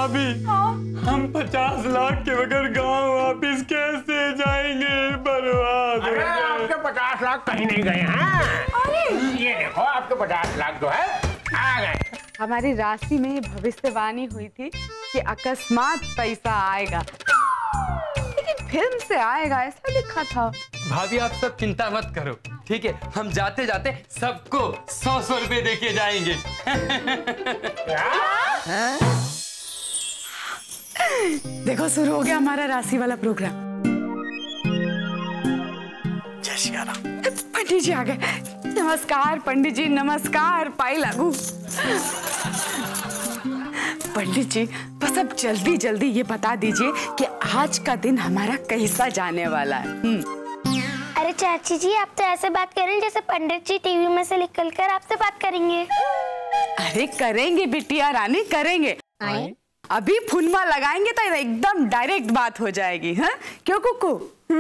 भाभी हम 50 लाख के बगैर गांव वापिस कैसे जाएंगे? बर्बाद। अरे आपके 50 लाख कहीं नहीं गए हैं। ये देखो आपके 50 लाख जो है आ गए। हमारी राशि में भविष्यवाणी हुई थी कि अकस्मात पैसा आएगा, लेकिन फिल्म से आएगा ऐसा लिखा था। भाभी आप सब चिंता मत करो, ठीक है? हम जाते जाते सबको 100 रुपए देके जाएंगे। देखो शुरू हो गया हमारा राशि वाला प्रोग्राम। जय श्री राम। पंडित जी आ गए। नमस्कार पंडित जी, नमस्कार। पाई लागू। पंडित जी बस अब जल्दी जल्दी ये बता दीजिए कि आज का दिन हमारा कैसा जाने वाला है। अरे चाची जी आप तो ऐसे बात करें जैसे पंडित जी टीवी में से निकल कर आपसे बात करेंगे। अरे करेंगे बिटिया रानी, करेंगे। अभी फुनमा लगाएंगे तो एकदम डायरेक्ट बात हो जाएगी। हाँ क्यों कुकू?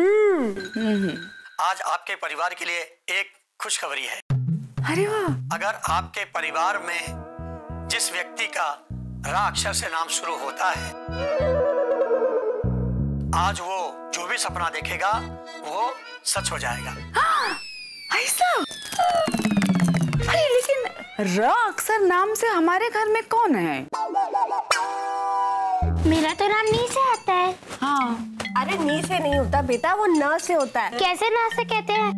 आज आपके परिवार के लिए एक खुशखबरी है। अरे वाह। अगर आपके परिवार में जिस व्यक्ति का रा अक्षर से नाम शुरू होता है, आज वो जो भी सपना देखेगा वो सच हो जाएगा। ऐसा? अरे लेकिन र अक्षर नाम से हमारे घर में कौन है? मेरा तो नाम नी से आता है। हाँ। अरे नी से नहीं होता बेटा, वो न से होता है। कैसे न से कहते हैं?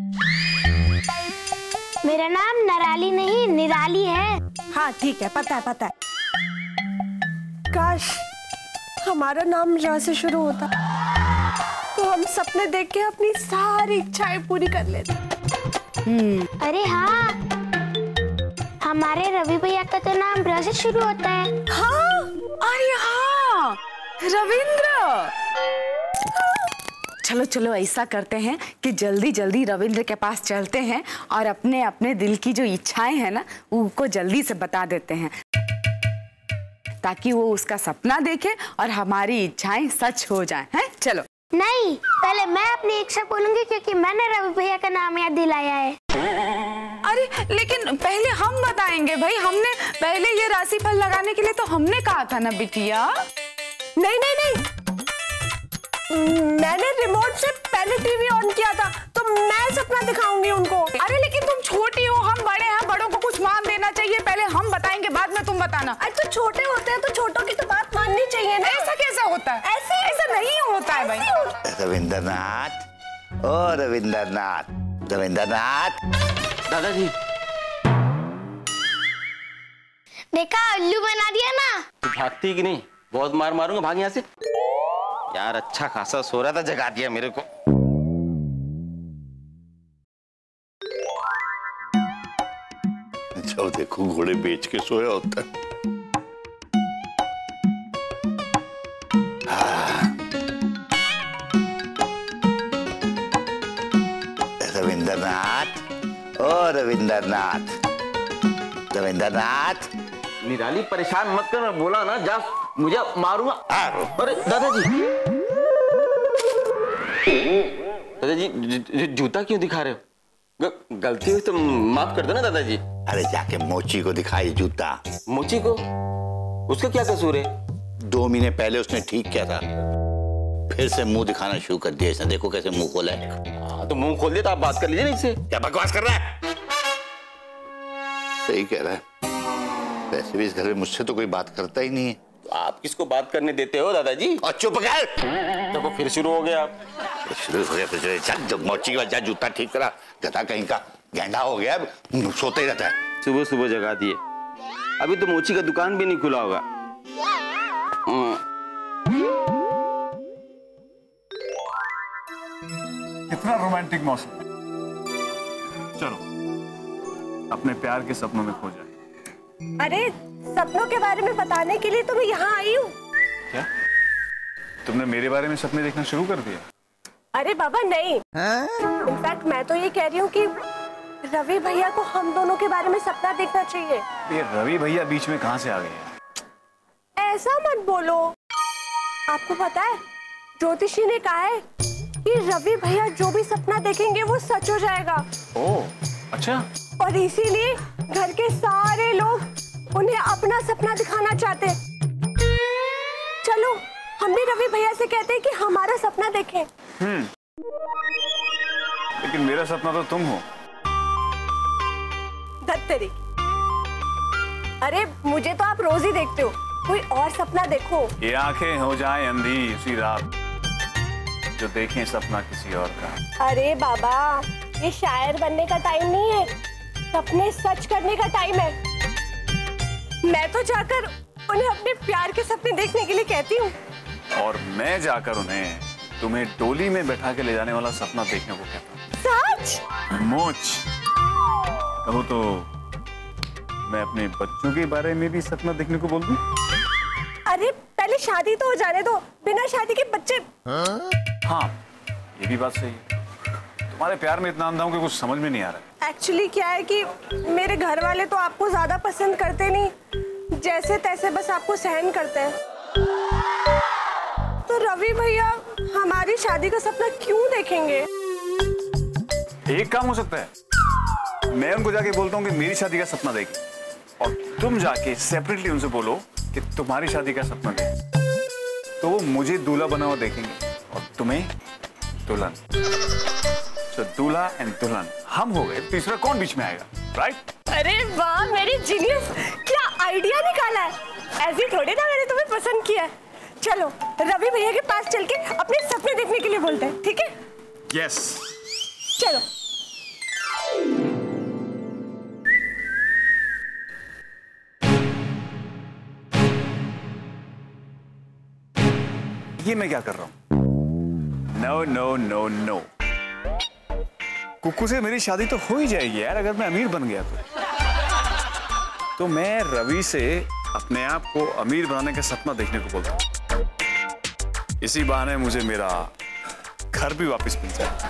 मेरा नाम नराली नहीं निराली है। हाँ ठीक है, पता है पता है। काश हमारा नाम र से शुरू होता तो हम सपने देख के अपनी सारी इच्छाएं पूरी कर लेते। अरे हाँ, हमारे रवि भैया का तो नाम र से शुरू होता है। हाँ, अरे हाँ, रविंद्र। चलो चलो ऐसा करते हैं कि जल्दी जल्दी रविंद्र के पास चलते हैं और अपने अपने दिल की जो इच्छाएं हैं ना उनको जल्दी से बता देते हैं, ताकि वो उसका सपना देखे और हमारी इच्छाएं सच हो जाएं। हैं? चलो। नहीं, पहले मैं अपनी इच्छा बोलूंगी क्योंकि मैंने रवि भैया का नाम याद दिलाया है। अरे लेकिन पहले हम बताएंगे भाई, हमने पहले ये राशिफल लगाने के लिए तो हमने कहा था ना बिटिया। नहीं नहीं नहीं, मैंने रिमोट से पहले टीवी ऑन किया था तो मैं सपना दिखाऊंगी उनको। अरे लेकिन तुम छोटी हो, हम बड़े हैं, बड़ों को कुछ मान देना चाहिए। पहले हम बताएंगे बाद में तुम बताना। अरे तो छोटे होते हैं तो छोटों की तो बात माननी चाहिए ना। ऐसा कैसे होता है? ऐसा नहीं होता है भाई। रविंद्रनाथ, ओ रविंद्रनाथ, रविंद्रनाथ। दादाजी देखा, उल्लू बना दिया ना। तू भागती कि नहीं? बहुत मार मारूंगा, भाग यहाँ से। यार अच्छा खासा सो रहा था, जगा दिया मेरे को। जब देखो घोड़े बेच के सोया होता है। रविंद्रनाथ, ओ रविंद्रनाथ, रविंद्रनाथ। निराली परेशान मत कर, मैं बोला ना जा, मुझे मारूंगा। अरे दादाजी, दादाजी जूता क्यों दिखा रहे हो? गलती हुई तो माफ कर दो ना दादाजी। अरे जाके मोची को दिखाई जूता। मोची को? उसका क्या कसूर है? 2 महीने पहले उसने ठीक किया था, फिर से मुंह दिखाना शुरू कर दिया इसने। देखो कैसे मुंह खोला है। हाँ तो मुंह खोल दिया तो आप बात कर लीजिए ना इससे। क्या बकवास कर रहा है? सही कह रहा है, वैसे भी इस घर में मुझसे तो कोई बात करता ही नहीं है। तो आप किसको बात करने देते हो दादाजी? और चुप कर। तो फिर शुरू हो गया। आप शुरू हो गया फिर? चल जब मोची के बाद जा जूता ठीक करा। गधा कहीं का गेंडा हो गया, सोते ही रहता है। सुबह सुबह जगा दिए। अभी तो मोची का दुकान भी नहीं खुला होगा। कितना रोमांटिक मौसम। चलो अपने प्यार के सपनों में खो जाए। अरे सपनों के बारे में बताने के लिए तो मैं यहाँ आई हूँ। क्या तुमने मेरे बारे में सपने देखना शुरू कर दिया? अरे बाबा नहीं, इनफैक्ट मैं तो ये कह रही हूँ कि रवि भैया को हम दोनों के बारे में सपना देखना चाहिए। ये रवि भैया बीच में कहाँ से आ गए? ऐसा मत बोलो। आपको पता है ज्योतिषी ने कहा है कि रवि भैया जो भी सपना देखेंगे वो सच हो जाएगा। ओह अच्छा। और इसीलिए घर के सारे लोग उन्हें अपना सपना दिखाना चाहते हैं। चलो हम भी रवि भैया से कहते हैं कि हमारा सपना देखें। लेकिन मेरा सपना तो तुम हो। धत्तरी, अरे मुझे तो आप रोज ही देखते हो, कोई और सपना देखो। ये आंखें हो जाए अंधी उसी रात जो देखें सपना किसी और का। अरे बाबा, ये शायर बनने का टाइम नहीं है, सपने सच करने का टाइम है। मैं तो जाकर उन्हें अपने प्यार के सपने देखने के लिए कहती हूँ। और मैं जाकर उन्हें तुम्हें डोली में बैठा के ले जाने वाला सपना देखने को कहता हूँ। सच? मोच कहो तो मैं अपने बच्चों के बारे में भी सपना देखने को बोल दूं? अरे पहले शादी तो हो जाने दो, बिना शादी के बच्चे। हाँ, ये भी बात सही है। तुम्हारे प्यार में इतना अंधा हूं कि कुछ समझ में नहीं आ रहा है। एक्चुअली क्या है कि मेरे घर वाले तो आपको ज्यादा पसंद करते नहीं, जैसे तैसे बस आपको सहन करते हैं। तो रवि भैया हमारी शादी का सपना क्यों देखेंगे? एक काम हो सकता है, मैं उनको जाके बोलता हूँ कि मेरी शादी का सपना देखें, और तुम जाके सेपरेटली उनसे बोलो कि तुम्हारी शादी का सपना देखें। तो वो मुझे दूल्हा बना हुआ देखेंगे और तुम्हें दुल्हन। तो दूल्हा एंड दुल्हन हम हो गए, तीसरा कौन बीच में आएगा? राइट? अरे वाह मेरी जीनियस, क्या आइडिया निकाला है। ऐसे थोड़ी ना मैंने तुम्हें पसंद किया है। चलो रवि भैया के पास चल के अपने सपने देखने के लिए बोलते हैं, ठीक है? यस। चलो। ये मैं क्या कर रहा हूं? No no no no, Kukku से मेरी शादी तो हो ही जाएगी यार, अगर मैं अमीर बन गया तो मैं रवि से अपने आप को अमीर बनाने का सपना देखने को बोलता हूं। इसी बहाने मुझे मेरा घर भी वापस मिल जाए।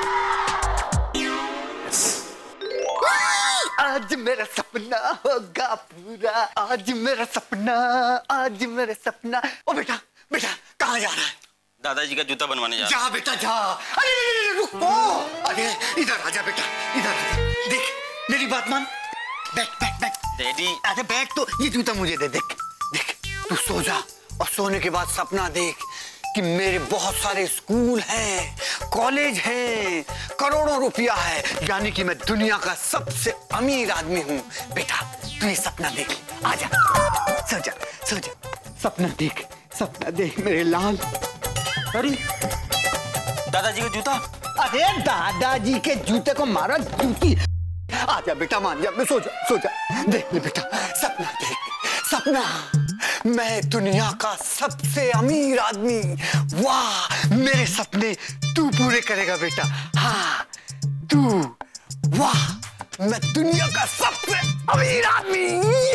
आज मेरा सपना होगा पूरा, आज मेरा सपना, आज मेरा सपना। ओ बेटा, बेटा कहाँ जा रहा है? दादाजी का जूता बनवाने जा बेटा जा। अरे रुको, अरे इधर आजा बेटा, इधर आजा। देख मेरी बात मान, बैठ बैठ बैठ। डैडी। अरे बैठ तो, ये जूता मुझे दे। देख देख, तू सो जा और सोने के बाद सपना देख कि मेरे बहुत सारे स्कूल हैं, कॉलेज हैं, करोड़ों रुपया है, यानी कि मैं दुनिया का सबसे अमीर आदमी हूँ। बेटा तू ये सपना देख, आजा, सो जा सो जा, सपना देख, सपना देख मेरे लाल। अरे दादाजी का जूता। अरे दादाजी के जूते को मारा जूती। आजा बेटा, मान जा, सो जा सो जा। देख ले बेटा, सपना देख, सपना मैं दुनिया का सबसे अमीर आदमी। वाह, मेरे सपने तू पूरे करेगा बेटा। हाँ तू, वाह मैं दुनिया का सबसे अमीर आदमी।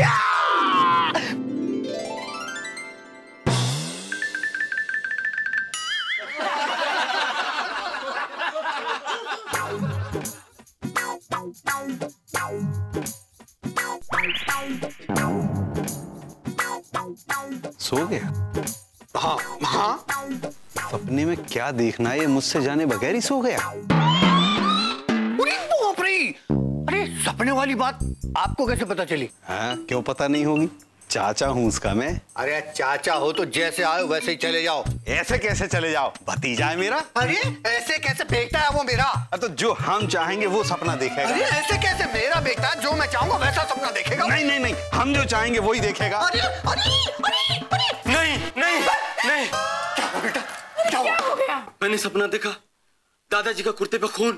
सो गया? हाँ हाँ। सपने में क्या देखना है ये मुझसे जाने बगैर ही सो गया? अरे बाप रे! अरे सपने वाली बात आपको कैसे पता चली? हाँ, क्यों पता नहीं होगी, चाचा हूँ उसका मैं। अरे चाचा हो तो जैसे आए वैसे ही चले जाओ। ऐसे कैसे चले जाओ? भतीजा है मेरा। अरे ऐसे कैसे? बेटा है वो मेरा। तो जो हम चाहेंगे वो सपना देखेगा। अरे ऐसे कैसे? मेरा बेटा है, जो मैं चाहूंगा वैसा सपना देखेगा। नहीं नहीं नहीं, हम जो चाहेंगे वही देखेगा। अरे अरे अरे अरे नहीं नहीं नहीं। क्या हुआ बेटा, क्या हो गया? मैंने सपना देखा, दादाजी का कुर्ते पे खून।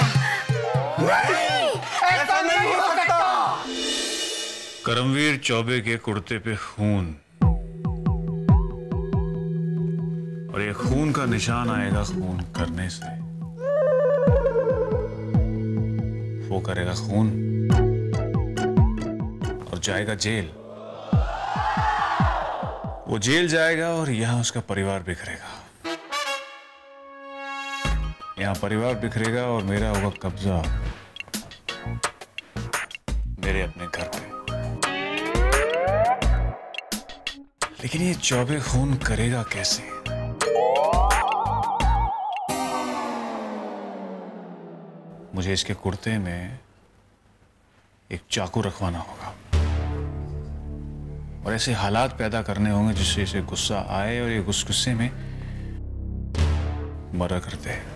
ऐसा नहीं हो सकता। करमवीर चौबे के कुर्ते पे खून, और ये खून का निशान आएगा खून करने से। वो करेगा खून और जाएगा जेल। वो जेल जाएगा और यहां उसका परिवार बिखरेगा। यहां परिवार बिखरेगा और मेरा होगा कब्जा मेरे अपने घर पे। लेकिन ये चौबे खून करेगा कैसे? मुझे इसके कुर्ते में एक चाकू रखवाना होगा और ऐसे हालात पैदा करने होंगे जिससे इसे गुस्सा आए और ये गुस्से में मरा करते हैं।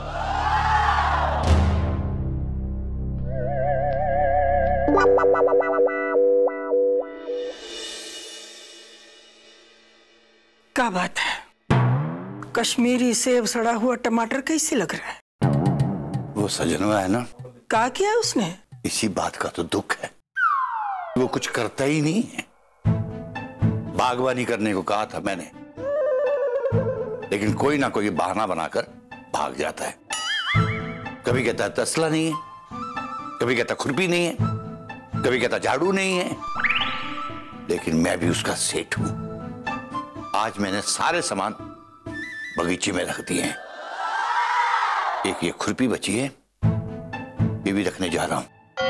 क्या बात है? कश्मीरी सेब सड़ा हुआ टमाटर कैसे लग रहा है? वो सजनवा है ना, क्या किया उसने? इसी बात का तो दुख है, वो कुछ करता ही नहीं है। बागवानी करने को कहा था मैंने, लेकिन कोई ना कोई बहाना बनाकर भाग जाता है। कभी कहता है तसला नहीं है, कभी कहता खुरपी नहीं है, कभी कहता झाड़ू नहीं है। लेकिन मैं भी उसका सेठ हूं। आज मैंने सारे सामान बगीचे में रख दिए हैं। एक ये खुरपी बची है, ये भी रखने जा रहा हूं।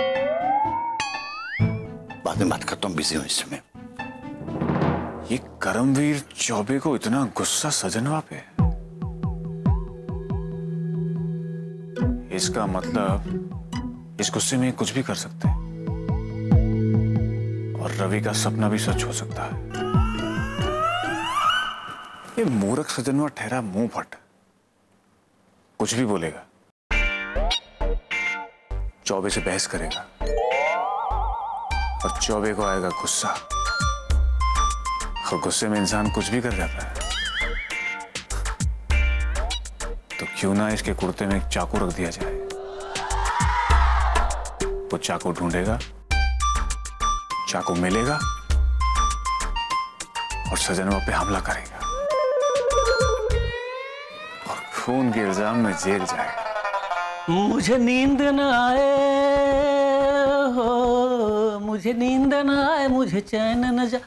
बाद में बात करता हूं, बिजी हूं इस समय। ये करमवीर चौबे को इतना गुस्सा सजनवा पे, इसका मतलब इस गुस्से में कुछ भी कर सकते हैं और रवि का सपना भी सच हो सकता है। ये मूर्ख सजनवा ठहरा मुंह फट, कुछ भी बोलेगा, चौबे से बहस करेगा और चौबे को आएगा गुस्सा, और गुस्से में इंसान कुछ भी कर जाता है। तो क्यों ना इसके कुर्ते में एक चाकू रख दिया जाए। वो चाकू ढूंढेगा, चाकू मिलेगा और सजनवा पे हमला करेगा और खून के इल्जाम में जेल जाएगा। मुझे नींद न आए हो, मुझे नींद न आए, मुझे चैन न जा।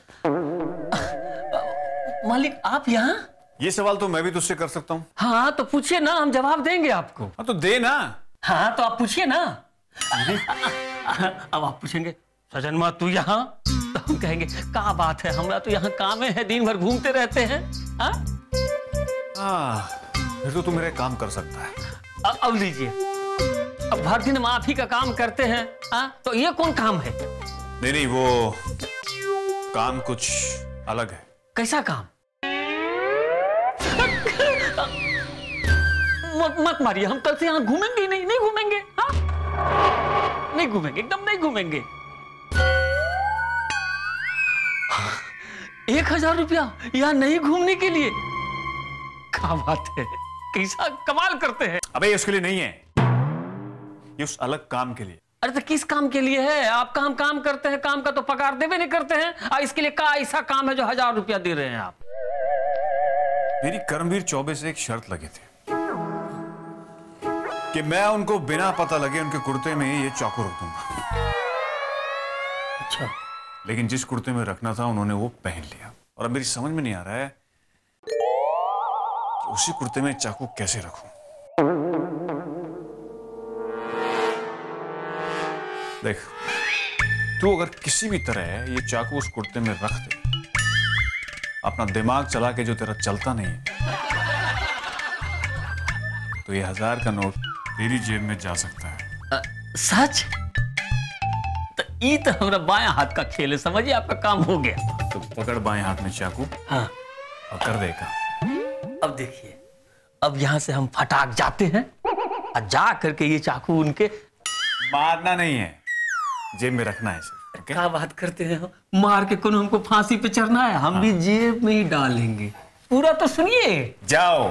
मालिक आप यहाँ? ये सवाल तो मैं भी तुझसे कर सकता हूँ। हाँ तो पूछिए ना, हम जवाब देंगे आपको। हाँ तो दे ना। हाँ तो आप पूछिए ना। अब आप पूछेंगे सजनवा तू यहाँ, तो हम कहेंगे क्या बात है, हमरा तो यहाँ काम है, दिन भर घूमते रहते हैं। फिर तो तू मेरे काम कर सकता है। अब लीजिए, अब भर दिन आप ही का काम करते हैं, तो ये कौन काम है? नहीं, वो काम कुछ अलग है। कैसा काम? मत मारिए, हम कल से यहाँ घूमेंगे नहीं, नहीं घूमेंगे। हाँ नहीं घूमेंगे, एकदम नहीं घूमेंगे। 1000 रुपया यहाँ नहीं घूमने के लिए? क्या बात है, कैसा कमाल करते हैं। अबे उसके लिए नहीं है, ये उस अलग काम के लिए। अरे तो किस काम के लिए है? आपका हम काम करते हैं, काम का तो पगार देवे नहीं करते हैं, और इसके लिए क्या ऐसा काम है जो 1000 रुपया दे रहे हैं आप? मेरी करमवीर चौबे से एक शर्त लगी थी कि मैं उनको बिना पता लगे उनके कुर्ते में ये चाकू रख दूंगा। अच्छा। लेकिन जिस कुर्ते में रखना था उन्होंने वो पहन लिया, और अब मेरी समझ में नहीं आ रहा है कि उसी कुर्ते में चाकू कैसे रखूं। देख, तू अगर किसी भी तरह ये चाकू उस कुर्ते में रख दे, अपना दिमाग चला के जो तेरा चलता नहीं है, तो ये 1000 का नोट तेरी जेब में जा सकता है। सच? तो ये तो हमारा बायां हाथ का खेल है, समझिए आपका काम हो गया। तो पकड़ बाएं हाथ में चाकू। हाँ। और कर देगा। अब देखिए, अब यहाँ से हम फटाक जाते हैं और जा करके ये चाकू उनके मारना नहीं है, जेब में रखना है सिर्फ। क्या बात करते हैं, मार के कौन हमको फांसी पे चढ़ना है? हम भी जेब में ही डालेंगे। पूरा तो सुनिए। जाओ,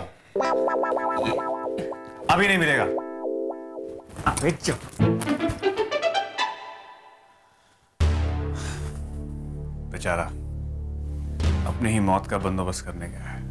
अभी नहीं मिलेगा। अबे चुप। बेचारा अपनी ही मौत का बंदोबस्त करने गया है।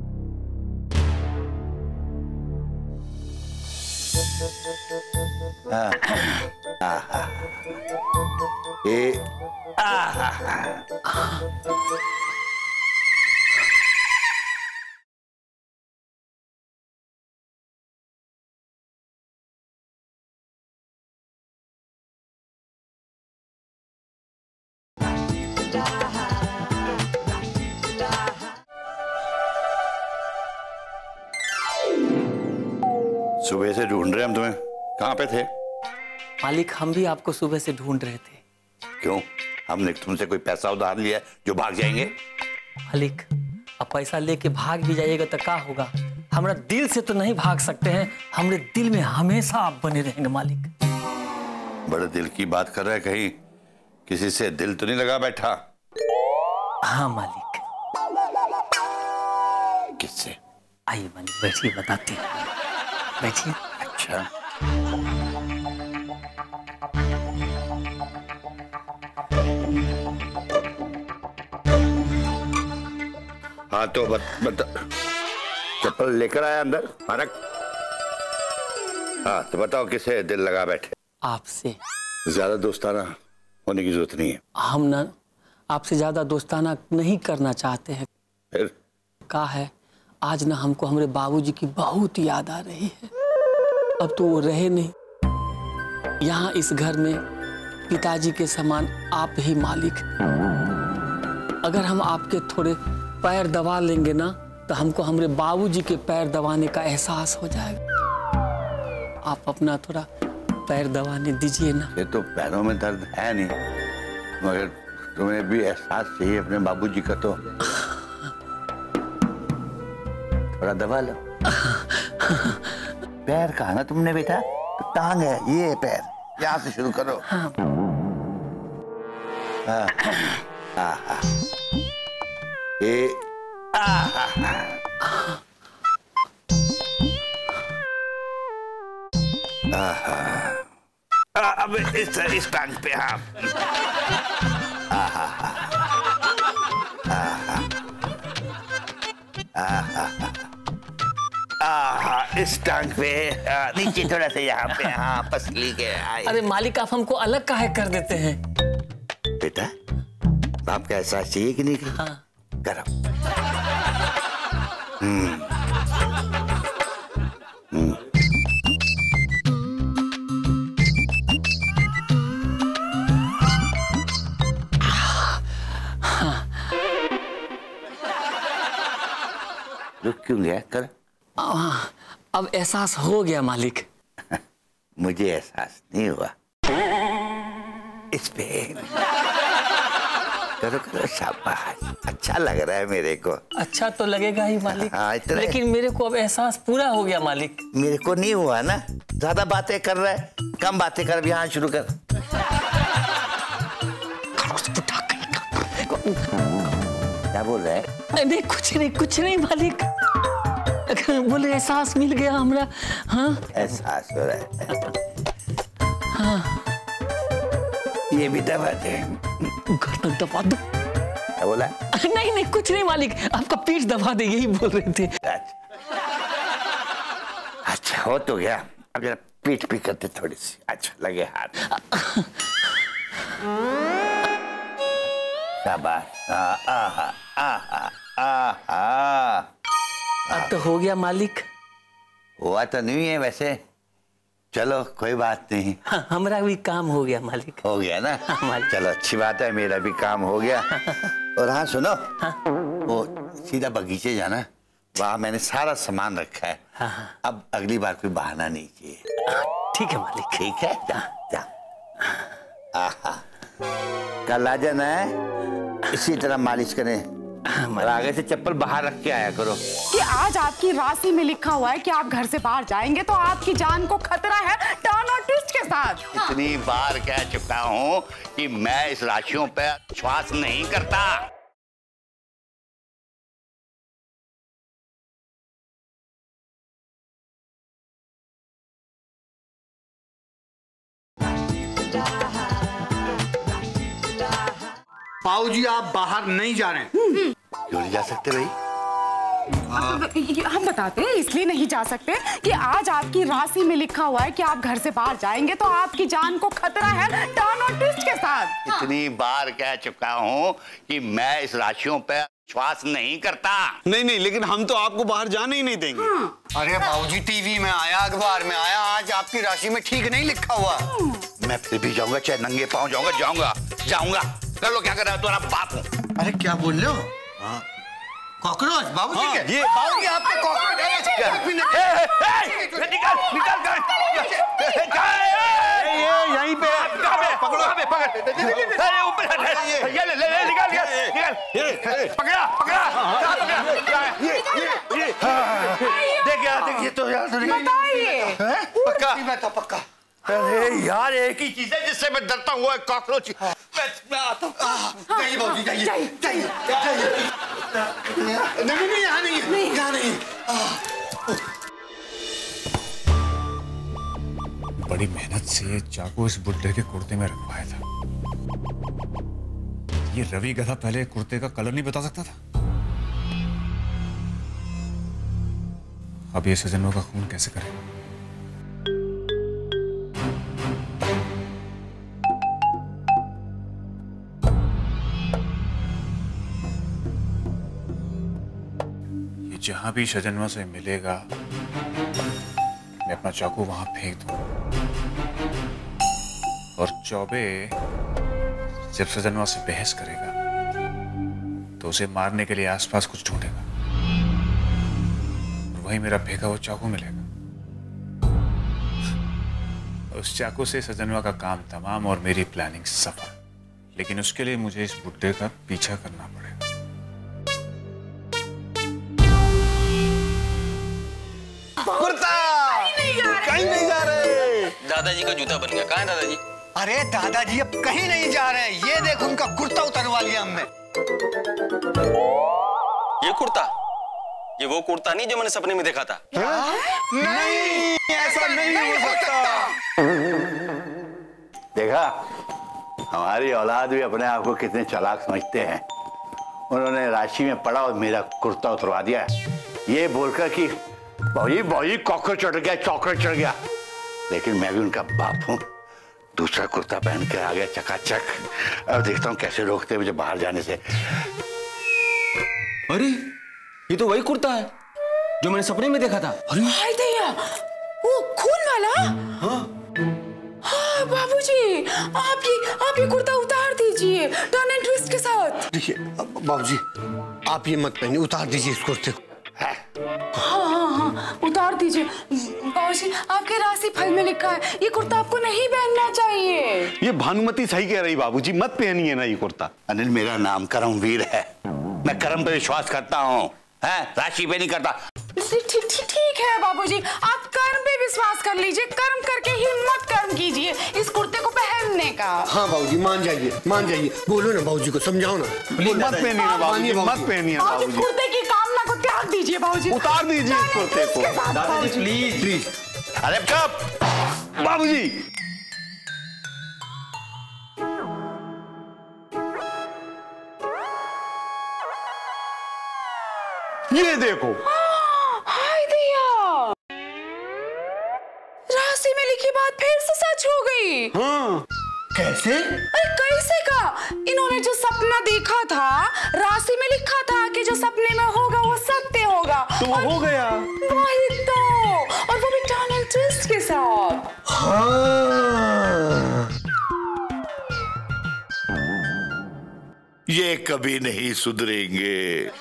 सुबह से ढूंढ रहे हम तुम्हें, कहाँ पे थे? मालिक हम भी आपको सुबह से ढूंढ रहे थे। क्यों? हमने तुमसे कोई पैसा उधार लिया जो भाग जाएंगे? मालिक, अब पैसा लेके भाग भी जाइएगा तो क्या होगा? हमारा दिल से तो नहीं भाग सकते हैं, हमारे दिल में हमेशा आप बने रहेंगे मालिक। बड़े दिल की बात कर रहे हैं, कहीं किसी से दिल तो नहीं लगा बैठा? हाँ मालिक। किससे? आइए मालिक, बैठिए, बताते हैं, बैठिए। अच्छा, हाँ तो बता, चप्पल लेकर आया अंदर फारक? हाँ तो बताओ किसे दिल लगा बैठे? आपसे। ज्यादा दोस्ताना होने की जरूरत नहीं है। हम ना आपसे ज्यादा दोस्ताना नहीं करना चाहते हैं। फिर क्या है, आज ना हमको हमारे बाबूजी की बहुत याद आ रही है। अब तो वो रहे नहीं। यहाँ इस घर में पिताजी के समान आप ही मालिक। अगर हम आपके थोड़े पैर दबा लेंगे ना तो हमको हमारे बाबूजी के पैर दबाने का एहसास हो जाएगा। आप अपना थोड़ा पैर दबाने दीजिए ना। ये तो पैरों में दर्द है नहीं, मगर तुम्हें भी एहसास चाहिए अपने बाबूजी का, तो थोड़ा दबा लो। पैर कहा ना तुमने बेटा? टांग है ये पैर, यहाँ से शुरू करो। हाँ। ये अब इस टांग पे हाँ। इस टांग पे नीचे थोड़ा सा यहाँ पे, हाँ पसली के। अरे मालिक, आप हमको अलग काहे कर देते हैं? बेटा बाप का एहसास चाहिए कि नहीं? हाँ। करो। रुक क्यों गया? कर। अब एहसास हो गया मालिक। मुझे एहसास नहीं हुआ। इस पे करो करो, शाबाश, अच्छा लग रहा है मेरे को। अच्छा तो लगेगा ही मालिक। हाँ, लेकिन मेरे को अब एहसास पूरा हो गया मालिक। मेरे को नहीं हुआ ना। ज्यादा बातें कर रहा है, कम बातें कर। यहाँ शुरू कर। क्या बोल रहा है? नहीं कुछ नहीं मालिक। बोले एहसास मिल गया हमरा। हाँ एहसास हो रहा है। हाँ ये भी दबा दे। गर्दन दबा दो। क्या बोला? नहीं कुछ नहीं मालिक, आपका पीठ दबा दे, यही बोल रहे थे। अच्छा हो तो गया। अब जरा पीठ भी करते थोड़ी सी, अच्छा लगे हाथ। शाबाश। अब तो हो गया मालिक। हुआ तो नहीं है वैसे, चलो कोई बात नहीं। हाँ, हमारा भी काम हो गया मालिक। हो गया ना? हाँ, मालिक। चलो अच्छी बात है, मेरा भी काम हो गया। और हाँ सुनो, वो सीधा बगीचे जाना, वहाँ मैंने सारा सामान रखा है। अब अगली बार कोई बहाना नहीं चाहिए। ठीक है मालिक। ठीक है, जा जा। कल आ जाना है, इसी तरह मालिश करें। और आगे से चप्पल बाहर रख के आया करो। कि आज आपकी राशि में लिखा हुआ है कि आप घर से बाहर जाएंगे तो आपकी जान को खतरा है, टर्न और ट्विस्ट के साथ। इतनी बार कह चुका हूँ कि मैं इस राशियों पे विश्वास नहीं करता। पाऊ जी आप बाहर नहीं जा रहे हैं। क्यों नहीं जा सकते भाई? हम बताते हैं, इसलिए नहीं जा सकते कि आज आपकी राशि में लिखा हुआ है कि आप घर से बाहर जाएंगे तो आपकी जान को खतरा है, टर्न और ट्विस्ट के साथ। इतनी बार कह चुका हूँ कि मैं इस राशियों पे विश्वास नहीं करता। नहीं, लेकिन हम तो आपको बाहर जाने ही नहीं देंगे। अरे बाबूजी, टीवी में आया, अखबार में आया, आज आपकी राशि में ठीक नहीं लिखा हुआ। मैं फिर भी जाऊंगा, चाहे नंगे पाँव जाऊंगा। कर लो, क्या कर रहा है? तुम्हारा बाप हूँ। अरे क्या बोल रहे हो? कॉकरोच बाबूजी के? ये बाबूजी आपके कॉकरोच निकल। यहीं पे पकड़ो। अरे ऊपर ये ले निकाल पकड़ा देखिए तो यार पक्का। अरे यार एक ही चीज है जिससे मैं डरता हूँ, कॉकरोच। मैं आता हूँ। जाइए बाबूजी, जाइए। नहीं यहाँ नहीं है। बड़ी मेहनत से ये चाकू इस बुड्ढे के कुर्ते में रखवाया था। ये रवि गधा पहले कुर्ते का कलर नहीं बता सकता था। अब ये सजनों का खून कैसे करेगा? ये जहां भी सजनवा से मिलेगा मैं अपना चाकू वहां फेंक दूं और चौबे जब सजनवा से बहस करेगा तो उसे मारने के लिए आसपास कुछ ढूंढेगा और वही मेरा फेंका हुआ चाकू मिलेगा। उस चाकू से सजनवा का काम तमाम और मेरी प्लानिंग सफल। लेकिन उसके लिए मुझे इस बुड्ढे का पीछा करना पड़ेगा। कहीं नहीं जा रहे। दादाजी का जूता बन गया। कहाँ है दादाजी? अरे दादाजी अब कहीं नहीं जा रहे। ये देखो उनका कुर्ता उतरवा लिया हमने। ये कुर्ता? ये वो कुर्ता नहीं जो मैंने सपने में देखा था? नहीं, ऐसा नहीं हो सकता। देखा, हमारी औलाद भी अपने आप को कितने चालाक समझते हैं। उन्होंने राशि में पड़ा और मेरा कुर्ता उतरवा दिया, ये बोलकर कि भाई कॉकरोच चढ़ गया। लेकिन मैं भी उनका बाप हूँ। दूसरा कुर्ता पहन के आ गया चकाचक। अब देखता हूँ कैसे रोकते मुझे बाहर जाने से। अरे ये तो वही कुर्ता है जो मैंने सपने में देखा था। हाय दैया, वो खून वाला। हाँ बाबूजी, आप ये कुर्ता उतार दीजिए टर्न एंड ट्विस्ट के साथ। देखिए बाबूजी, आप ये मत पहनिए, उतार दीजिए इस कुर्ते को। हाँ, उतार दीजिए बाबूजी। आपके राशि फल में लिखा है ये कुर्ता आपको नहीं पहनना चाहिए। ये भानुमति सही कह रही बाबूजी, मत पहनिए ना ये कुर्ता। अनिल, मेरा नाम कर्मवीर है। मैं कर्म पे विश्वास करता हूँ, राशि पे नहीं करता। ठीक है बाबूजी, आप कर्म पे विश्वास कर लीजिए। कर्म करके ही मत कर्म कीजिए इस कुर्ते को पहनने का। हाँ बाबूजी, मान जाइए। बोलो ना बाबूजी को, समझाओ ना। मत पहनिए ना बाबूजी, मत पहनिए बाबूजी। कुर्ते की कामना को त्याग दीजिए बाबूजी। उतार दीजिए इस कुर्ते को दादाजी, प्लीज। अरे कब बाबूजी? ये देखो। हाय दैया, राशि में लिखी बात फिर से सच हो गई। हाँ, कैसे? अरे कैसे का? इन्होंने जो सपना देखा था, राशि में लिखा था कि जो सपने में होगा वो सत्य होगा। तो वो हो गया। वही तो, और वो भी टर्न एंड ट्विस्ट के साथ। हाँ। ये कभी नहीं सुधरेंगे।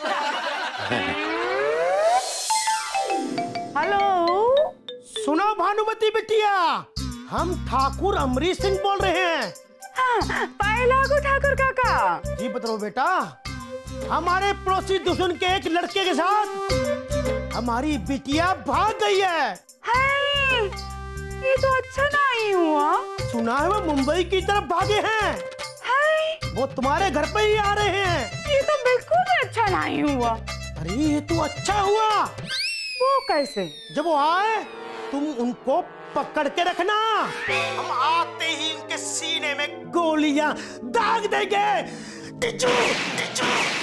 हेलो, सुनो भानुमति बिटिया, हम ठाकुर अमरीश सिंह बोल रहे हैं। हाँ, लागू ठाकुर काका जी बताओ बेटा। हमारे पड़ोसी दुश्मन के एक लड़के के साथ हमारी बिटिया भाग गई है। ये तो अच्छा नहीं हुआ। सुना है वो मुंबई की तरफ भागे हैं। वो तुम्हारे घर पे ही आ रहे हैं। ये तो बिल्कुल अच्छा नहीं हुआ। अरे ये तो अच्छा हुआ। वो कैसे? जब वो आए तुम उनको पकड़ के रखना। हम आते ही उनके सीने में गोलियां दाग देंगे। टिचू, टिचू।